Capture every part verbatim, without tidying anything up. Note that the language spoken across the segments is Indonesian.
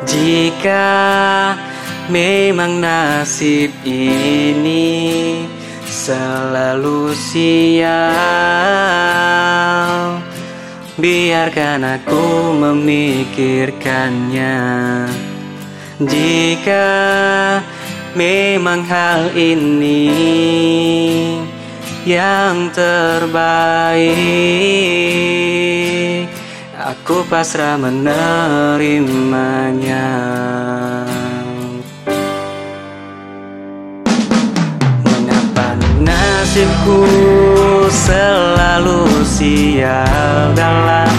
Jika memang nasib ini selalu sial, biarkan aku memikirkannya. Jika memang hal ini yang terbaik, aku pasrah menerimanya. Mengapa nasibku selalu sial dalam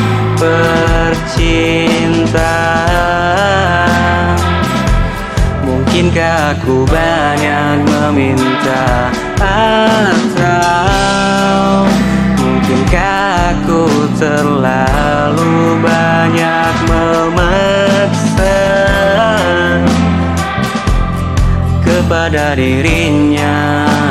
percintaan? Mungkinkah aku banyak meminta, atau mungkinkah aku terlalu banyak memaksa kepada dirinya?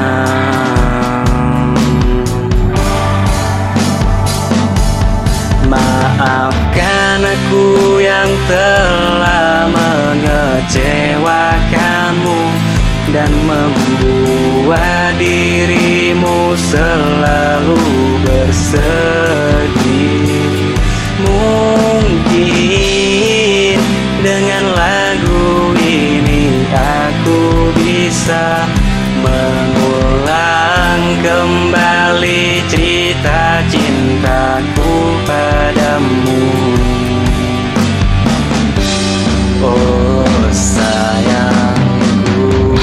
Maafkan aku yang telah mengecewakanmu dan membuat dirimu selalu bersedih. Mungkin dengan lagu ini aku bisa mengulang kembali cerita cintaku padamu. Oh sayangku,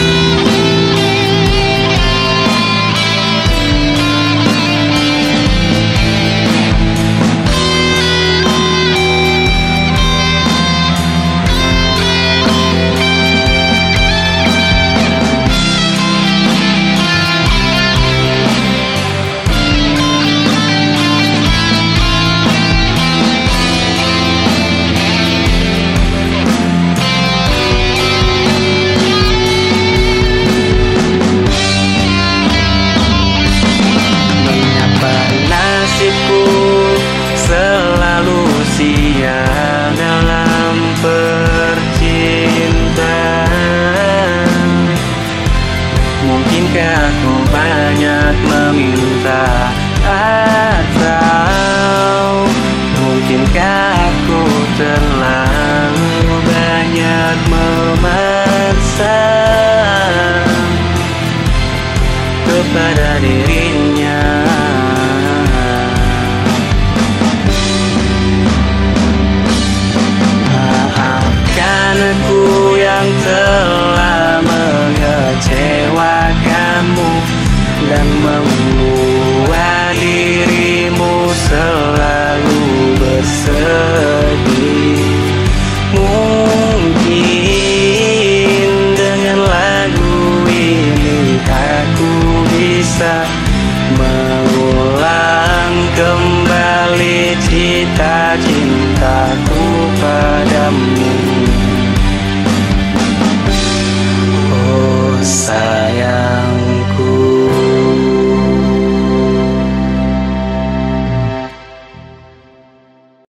selalu sial dalam percintaan. Mungkinkah aku banyak meminta, atau mungkinkah aku terlalu banyak memaksa kepada dirinya? Aku yang telah mengecewakanmu dan membuat dirimu selalu bersedih. Mungkin dengan lagu ini aku bisa mengulang kembali cerita cintaku padamu.